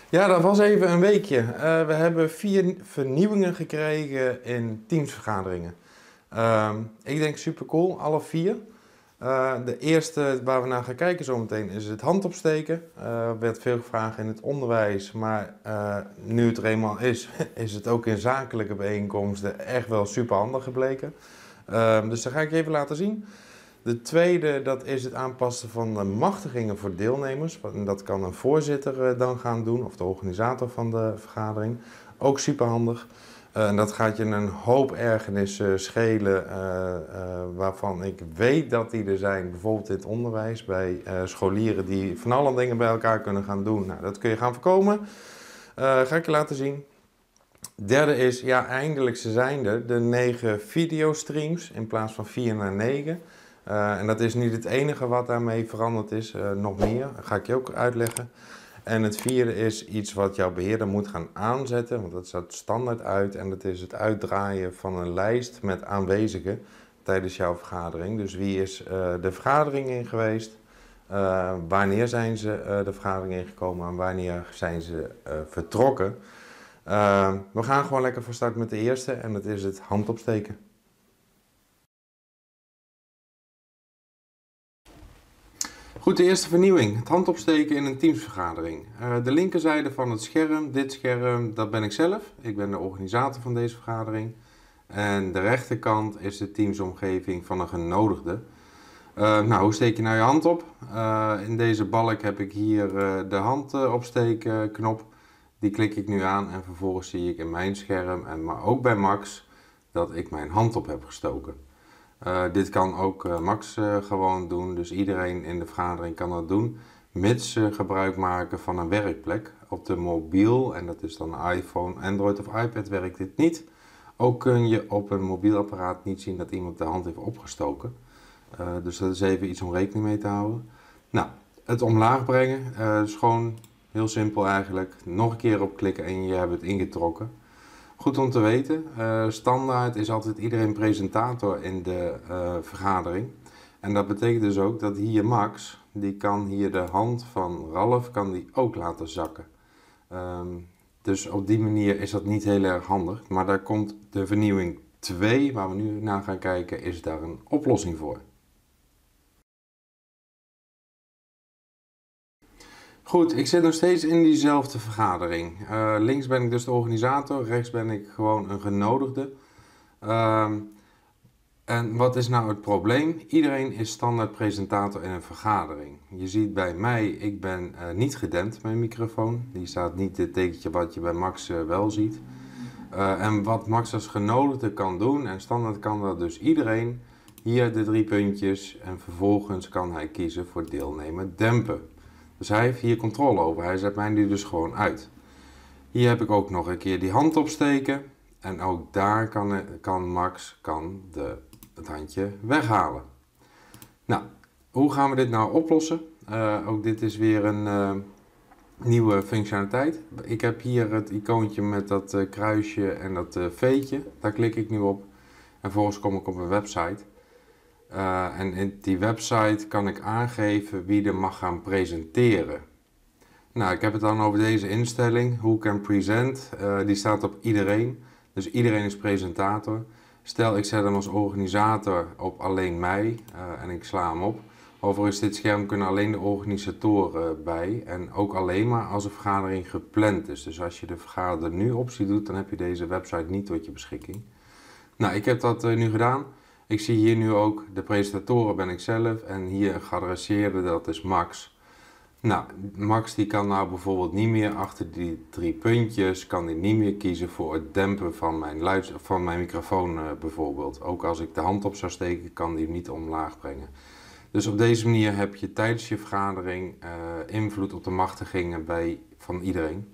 Ja, dat was even een weekje. We hebben 4 vernieuwingen gekregen in teamsvergaderingen. Ik denk super cool, alle 4. De eerste waar we naar gaan kijken zometeen is het handopsteken. Er werd veel gevraagd in het onderwijs, maar nu het er eenmaal is, is het ook in zakelijke bijeenkomsten echt wel super handig gebleken. Dus dat ga ik je even laten zien. De tweede, dat is het aanpassen van de machtigingen voor deelnemers. En dat kan een voorzitter dan gaan doen, of de organisator van de vergadering. Ook superhandig. En dat gaat je een hoop ergernissen schelen, waarvan ik weet dat die er zijn, bijvoorbeeld in het onderwijs, bij scholieren die van alle dingen bij elkaar kunnen gaan doen. Nou, dat kun je gaan voorkomen. Ga ik je laten zien. Derde is, ja, eindelijk ze zijn er, de 9 videostreams in plaats van 4 naar 9. En dat is niet het enige wat daarmee veranderd is, nog meer. Dat ga ik je ook uitleggen. En het vierde is iets wat jouw beheerder moet gaan aanzetten, want dat staat standaard uit. En dat is het uitdraaien van een lijst met aanwezigen tijdens jouw vergadering. Dus wie is de vergadering in geweest? Wanneer zijn ze de vergadering ingekomen en wanneer zijn ze vertrokken? We gaan gewoon lekker van start met de eerste en dat is het handopsteken. Goed, de eerste vernieuwing. Het handopsteken in een teamsvergadering. De linkerzijde van het scherm, dit scherm, dat ben ik zelf. Ik ben de organisator van deze vergadering. En de rechterkant is de teamsomgeving van een genodigde. Nou, hoe steek je nou je hand op? In deze balk heb ik hier de hand opsteken knop. Die klik ik nu aan en vervolgens zie ik in mijn scherm, maar ook bij Max, dat ik mijn hand op heb gestoken. Dit kan ook Max gewoon doen, dus iedereen in de vergadering kan dat doen, mits ze gebruik maken van een werkplek. Op de mobiel, en dat is dan iPhone, Android of iPad, werkt dit niet. Ook kun je op een mobiel apparaat niet zien dat iemand de hand heeft opgestoken. Dus dat is even iets om rekening mee te houden. Nou, het omlaag brengen is gewoon heel simpel eigenlijk. Nog een keer op klikken en je hebt het ingetrokken. Goed om te weten, standaard is altijd iedereen presentator in de vergadering. En dat betekent dus ook dat hier Max, die kan hier de hand van Ralf kan die ook laten zakken. Dus op die manier is dat niet heel erg handig. Maar daar komt de vernieuwing 2, waar we nu naar gaan kijken, is daar een oplossing voor. Goed, ik zit nog steeds in diezelfde vergadering. Links ben ik dus de organisator, rechts ben ik gewoon een genodigde. En wat is nou het probleem? Iedereen is standaard presentator in een vergadering. Je ziet bij mij, ik ben niet gedempt, mijn microfoon. Die staat niet dit tekentje wat je bij Max wel ziet. En wat Max als genodigde kan doen, en standaard kan dat dus iedereen, hier de 3 puntjes en vervolgens kan hij kiezen voor deelnemen dempen. Dus hij heeft hier controle over, hij zet mij nu dus gewoon uit. Hier heb ik ook nog een keer die hand opsteken en ook daar kan Max het handje weghalen. Nou, hoe gaan we dit nou oplossen? Ook dit is weer een nieuwe functionaliteit. Ik heb hier het icoontje met dat kruisje en dat veetje, daar klik ik nu op en vervolgens kom ik op een website. En in die website kan ik aangeven wie er mag gaan presenteren. Nou, ik heb het dan over deze instelling, Who Can Present. Die staat op iedereen, dus iedereen is presentator. Stel ik zet hem als organisator op alleen mij en ik sla hem op. Overigens, dit scherm kunnen alleen de organisatoren bij en ook alleen maar als een vergadering gepland is. Dus als je de vergadering nu optie doet, dan heb je deze website niet tot je beschikking. Nou, ik heb dat nu gedaan. Ik zie hier nu ook de presentatoren ben ik zelf en hier een geadresseerde, dat is Max. Nou, Max die kan nou bijvoorbeeld niet meer achter die 3 puntjes, kan hij niet meer kiezen voor het dempen van mijn microfoon bijvoorbeeld. Ook als ik de hand op zou steken, kan hij hem niet omlaag brengen. Dus op deze manier heb je tijdens je vergadering invloed op de machtigingen van iedereen.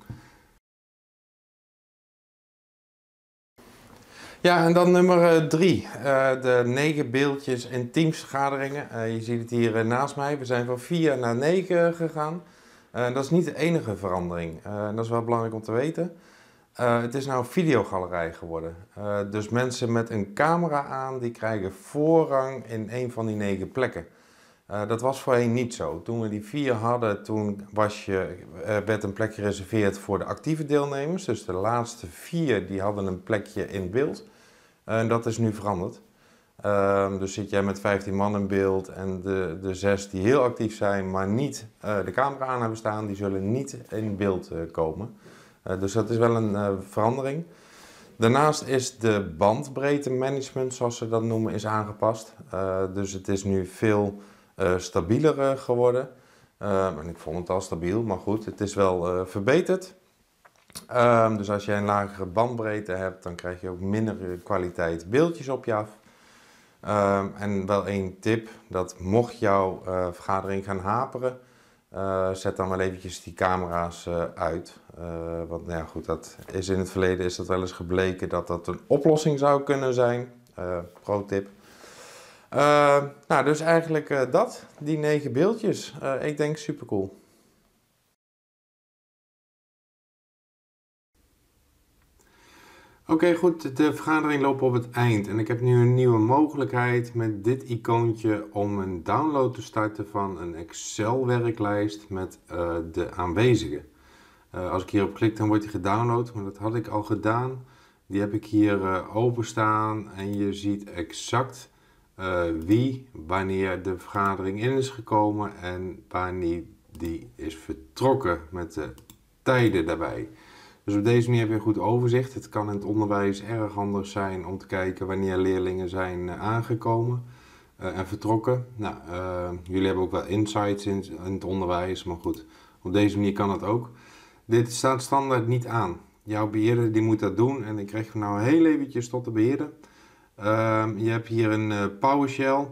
Ja, en dan nummer 3, de 9 beeldjes in teamsvergaderingen. Je ziet het hier naast mij, we zijn van 4 naar 9 gegaan. Dat is niet de enige verandering, dat is wel belangrijk om te weten. Het is nou een videogalerij geworden. Dus mensen met een camera aan, die krijgen voorrang in een van die 9 plekken. Dat was voorheen niet zo. Toen we die 4 hadden, toen werd een plek gereserveerd voor de actieve deelnemers. Dus de laatste 4 die hadden een plekje in beeld. En dat is nu veranderd. Dus zit jij met 15 man in beeld en de 6 die heel actief zijn, maar niet de camera aan hebben staan, die zullen niet in beeld komen. Dus dat is wel een verandering. Daarnaast is de bandbreedte management, zoals ze dat noemen, is aangepast. Dus het is nu veel stabieler geworden. En ik vond het al stabiel, maar goed, het is wel verbeterd. Dus als jij een lagere bandbreedte hebt, dan krijg je ook minder kwaliteit beeldjes op je af. En wel één tip, dat mocht jouw vergadering gaan haperen, zet dan wel eventjes die camera's uit. Want nou ja, goed, dat is in het verleden is dat wel eens gebleken dat dat een oplossing zou kunnen zijn. Pro tip. Nou, dus eigenlijk die 9 beeldjes. Ik denk super cool. Oké, goed, de vergadering loopt op het eind en ik heb nu een nieuwe mogelijkheid met dit icoontje om een download te starten van een Excel-werklijst met de aanwezigen. Als ik hierop klik, dan wordt die gedownload, maar dat had ik al gedaan. Die heb ik hier openstaan en je ziet exact wie, wanneer de vergadering in is gekomen en wanneer die is vertrokken met de tijden daarbij. Dus op deze manier heb je een goed overzicht. Het kan in het onderwijs erg handig zijn om te kijken wanneer leerlingen zijn aangekomen en vertrokken. Nou, jullie hebben ook wel insights in het onderwijs, maar goed, op deze manier kan het ook. Dit staat standaard niet aan. Jouw beheerder die moet dat doen en ik krijg nou heel eventjes tot de beheerder. Je hebt hier een PowerShell.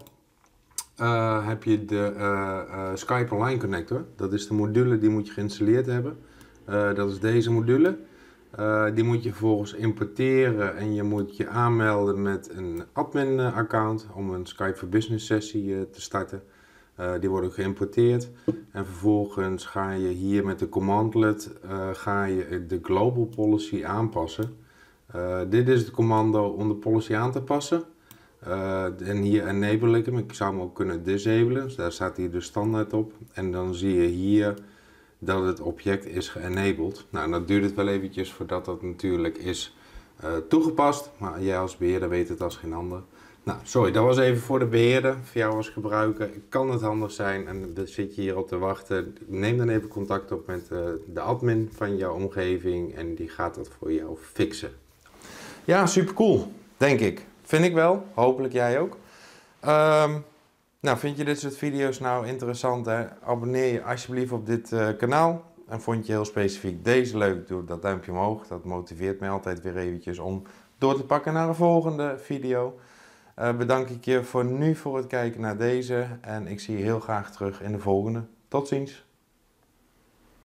Heb je de Skype Online Connector. Dat is de module die moet je geïnstalleerd hebben. Dat is deze module. Die moet je vervolgens importeren en je moet je aanmelden met een admin account om een Skype for Business sessie te starten. Die worden geïmporteerd en vervolgens ga je hier met de commandlet ga je de global policy aanpassen. Dit is het commando om de policy aan te passen. En hier enable ik hem. Ik zou hem ook kunnen disablen. Dus daar staat hier de standaard op. En dan zie je hier dat het object is geënabled. Nou, dan duurt het wel eventjes voordat dat natuurlijk is toegepast. Maar jij als beheerder weet het als geen ander. Nou, sorry, dat was even voor de beheerder. Voor jou als gebruiker kan het handig zijn en dan zit je hierop te wachten. Neem dan even contact op met de admin van jouw omgeving en die gaat dat voor jou fixen. Ja, super cool, denk ik. Vind ik wel, hopelijk jij ook. Nou, vind je dit soort video's nou interessant? Hè? Abonneer je alsjeblieft op dit kanaal. En vond je heel specifiek deze leuk, doe dat duimpje omhoog. Dat motiveert mij altijd weer eventjes om door te pakken naar een volgende video. Bedank ik je voor nu voor het kijken naar deze. En ik zie je heel graag terug in de volgende. Tot ziens!